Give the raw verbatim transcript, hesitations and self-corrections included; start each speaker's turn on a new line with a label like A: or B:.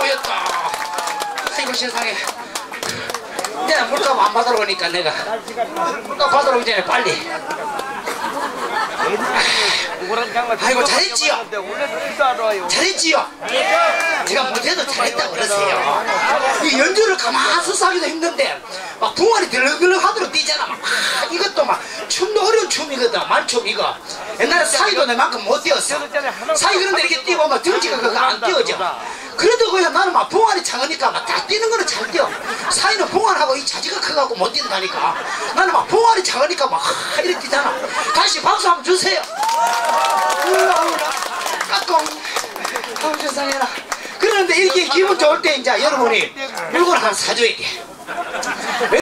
A: 모였다. 아이고 세상에. 내가 물값 안 받으러 오니까 내가 물값 받으러 오기 전에 빨리. 아이고 잘했지요. 잘했지요. 제가 못해도 잘했다고 그러세요. 이 연주를 가만히 서서 하기도 힘든데 막 붕어리 들렁들렁 하도록 뛰잖아. 막 이것도 막 춤도 어려운 춤이거든. 만춤 이거. 옛날에 사이도 내만큼 못 뛰었어. 사이 그런데 이렇게 뛰어보면 등지가 그거 안 뛰어져. 그래도 그냥 나는 막 봉안이 작으니까 막 다 뛰는 거는 잘 뛰어. 사이는 봉안하고 이 자지가 커갖고 못 뛰다니까. 나는 막 봉안이 작으니까 막 이렇게 뛰잖아. 다시 박수 한번 주세요. 까꿍. 아우 세상에나. 그러는데 이렇게 기분 좋을 때 이제 여러분이 물건 하나 사줘야 돼.